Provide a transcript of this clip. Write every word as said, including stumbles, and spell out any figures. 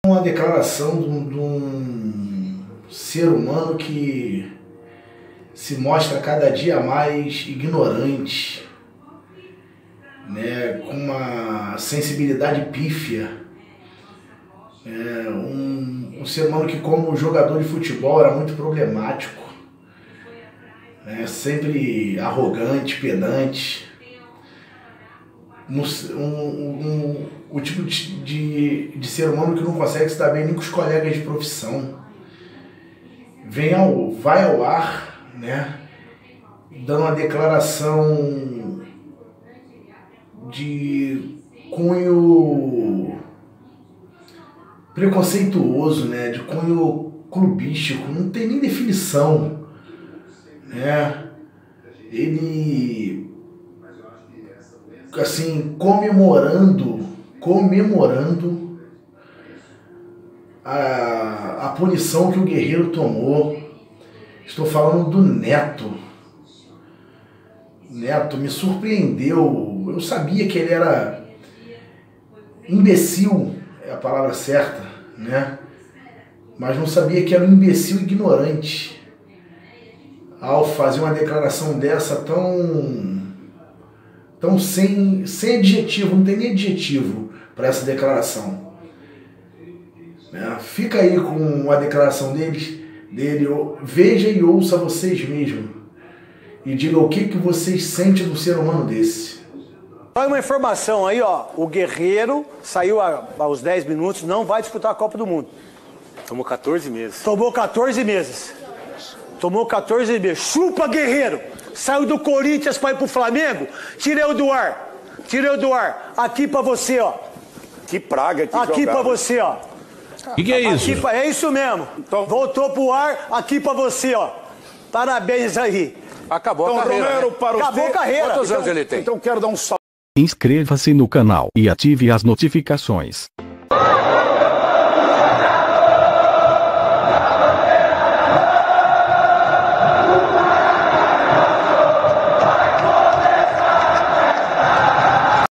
Uma declaração de um, de um ser humano que se mostra cada dia mais ignorante, né, com uma sensibilidade pífia, é, um, um ser humano que, como jogador de futebol, era muito problemático, né, sempre arrogante, pedante, um, um, um, o tipo de, de, de ser humano que não consegue se dar bem nem com os colegas de profissão. Vem ao, vai ao ar, né, dando uma declaração de cunho preconceituoso, né, de cunho clubístico, não tem nem definição, né? Ele, assim, comemorando, comemorando a, a punição que o Guerreiro tomou. Estou falando do Neto. Neto me surpreendeu. Eu sabia que ele era imbecil, é a palavra certa, né? Mas não sabia que era um imbecil ignorante ao fazer uma declaração dessa tão, tão sem, sem adjetivo, não tem nem adjetivo para essa declaração. Né? Fica aí com a declaração deles, dele, veja e ouça vocês mesmos e diga o que, que vocês sentem do ser humano desse. Olha uma informação aí, ó, o Guerreiro saiu há, aos dez minutos, não vai disputar a Copa do Mundo. Tomou quatorze meses. Tomou quatorze meses. Tomou quatorze meses. Chupa, Guerreiro! Saiu do Corinthians para ir pro Flamengo? Tirei o do ar. Tirei o do ar. Aqui pra você, ó. Que praga que Aqui jogava. pra você, ó. Que que é isso? Aqui pra... É isso mesmo. Então... Voltou pro ar, aqui pra você, ó. Parabéns aí. Acabou Então, a carreira. Romero, Né? para Acabou você, a carreira. Quantos então, anos ele tem? Então quero dar um salve. Inscreva-se no canal e ative as notificações.